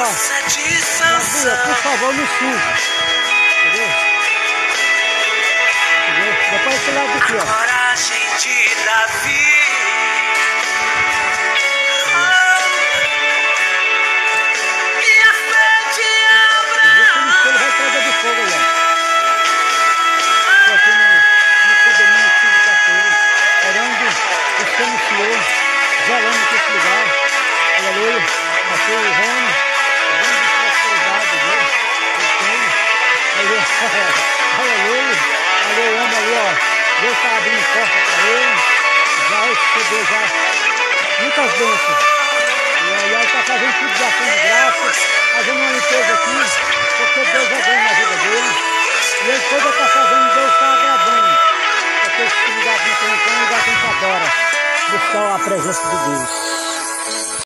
por favor, não suja. Entendeu? Depois esse lado aqui, ó. Gelando aqui esse lugar, aleluia, aqui o reino, grande prosperidade dele, aleluia, aleluia, ali ó, Deus está abrindo porta para ele, já recebeu já muitas bênçãos, e ele está fazendo tudo de ação de graça, fazendo uma limpeza aqui, porque Deus é grande na vida dele, e ele toda está fazendo, Deus está agradando, porque esse lugar que não tem um lugar que a gente adora, buscar a presença de Deus.